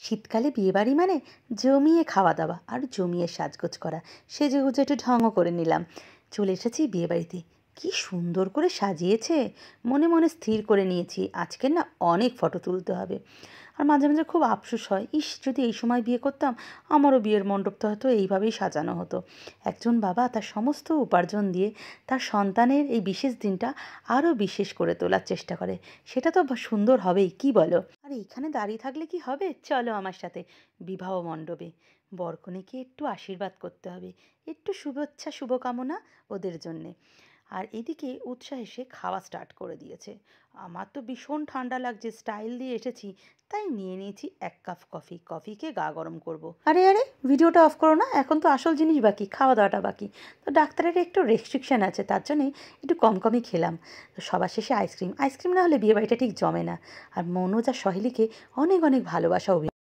শীতকালে বিয়েবাড়ি মানে জমিয়ে খাওয়া দাওয়া আর জমিয়ে সাজগোজ করা। সেজেগুজে একটু ঢঙও করে নিলাম। চলে এসেছি বিয়েবাড়িতে। কি সুন্দর করে সাজিয়েছে! মনে মনে স্থির করে নিয়েছি আজকে না অনেক ফটো তুলতে হবে। আর মাঝে মাঝে খুব আফসোস হয়, ইস যদি এই সময় বিয়ে করতাম, আমারও বিয়ের মণ্ডপটা হয়তো এইভাবেই সাজানো হতো। একজন বাবা তার সমস্ত উপার্জন দিয়ে তার সন্তানের এই বিশেষ দিনটা আরও বিশেষ করে তোলার চেষ্টা করে। সেটা তো সুন্দর হবেই, কি বলো? আর এইখানে দাঁড়িয়ে থাকলে কি হবে? চলো আমার সাথে বিবাহ মণ্ডপে। বরকনেকে একটু আশীর্বাদ করতে হবে, একটু শুভেচ্ছা শুভকামনা ওদের জন্যে। আর এদিকে উৎসাহ এসে খাওয়া স্টার্ট করে দিয়েছে। আমার তো ভীষণ ঠান্ডা লাগছে, স্টাইল দিয়ে এসেছি, তাই নিয়ে নিয়েছি 1 কাপ কফি। কফিকে গা গরম করব। আরে আরে, ভিডিওটা অফ করো না, এখন তো আসল জিনিস বাকি, খাওয়া দাওয়াটা বাকি। তো ডাক্তারের একটু রেস্ট্রিকশান আছে, তার জন্যে একটু কম কমই খেলাম। তো সবার শেষে আইসক্রিম। আইসক্রিম না হলে বিয়েবাড়িটা ঠিক জমে না। আর মনোজ আর সহেলিকে অনেক অনেক ভালোবাসা